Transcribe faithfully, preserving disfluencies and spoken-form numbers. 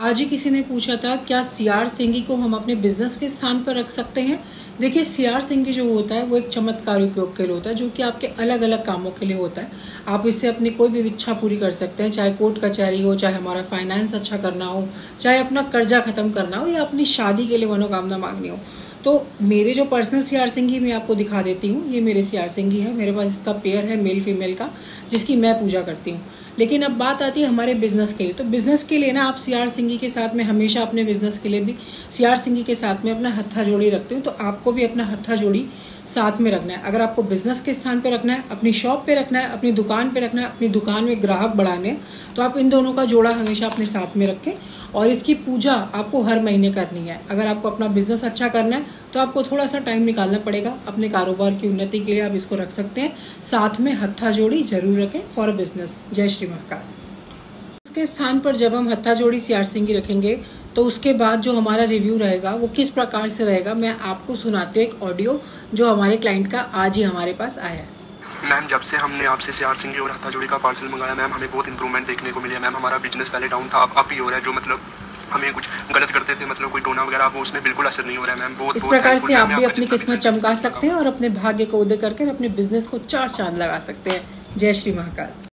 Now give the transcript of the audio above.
आज ही किसी ने पूछा था क्या सीआर सिंगी को हम अपने बिजनेस के स्थान पर रख सकते हैं। देखिए, सीआर सिंगी जो होता है वो एक चमत्कारी उपयोग के लिए होता है, जो कि आपके अलग अलग कामों के लिए होता है। आप इससे अपनी कोई भी इच्छा पूरी कर सकते हैं, चाहे कोर्ट कचहरी हो, चाहे हमारा फाइनेंस अच्छा करना हो, चाहे अपना कर्जा खत्म करना हो, या अपनी शादी के लिए मनोकामना मांगनी हो। तो मेरे जो पर्सनल सीआर सिंगी मैं आपको दिखा देती हूँ। ये मेरे सीआर सिंगी है, मेरे पास इसका पेयर है मेल फीमेल का, जिसकी मैं पूजा करती हूँ। लेकिन अब बात आती है हमारे बिजनेस के लिए। तो बिजनेस के लिए ना आप सीआर सिंगी के साथ में हमेशा अपने बिजनेस के लिए भी सीआर सिंगी के साथ में अपना हत्था जोड़ी रखते हूँ। तो आपको भी अपना हत्था जोड़ी साथ में रखना है। अगर आपको बिजनेस के स्थान पे रखना है, अपनी शॉप पे रखना है, अपनी दुकान पे रखना है, अपनी दुकान में ग्राहक बढ़ाने हैं, तो आप इन दोनों का जोड़ा हमेशा अपने साथ में रखें। और इसकी पूजा आपको हर महीने करनी है। अगर आपको अपना बिजनेस अच्छा करना है तो आपको थोड़ा सा टाइम निकालना पड़ेगा। अपने कारोबार की उन्नति के लिए आप इसको रख सकते हैं। साथ में हत्था जोड़ी जरूर रखें फॉर बिजनेस। जय श्री महाकाल। इसके स्थान पर जब हम हत्था जोड़ी सीआर सिंगी रखेंगे तो उसके बाद जो हमारा रिव्यू रहेगा वो किस प्रकार से रहेगा, मैं आपको सुनाती हूँ एक ऑडियो जो हमारे क्लाइंट का आज ही हमारे पास आया है। मैम, जब से हमने आपसे सीआर सिंगी और हत्था जोड़ी का पार्सल मंगाया मैम, हमें बहुत इंप्रूवमेंट देखने को मिली है। मैम, हमारा बिजनेस पहले डाउन था, अब अप ही हो रहा है। जो मतलब हमें कुछ गलत करते थे, मतलब कोई टोना वगैरह, वो उसमें बिल्कुल असर नहीं हो रहा है मैम। बहुत इस प्रकार से आप भी अपनी किस्मत चमका सकते हैं और अपने भाग्य को उदय करके अपने बिजनेस को चार चांद लगा सकते हैं। जय श्री महाकाल।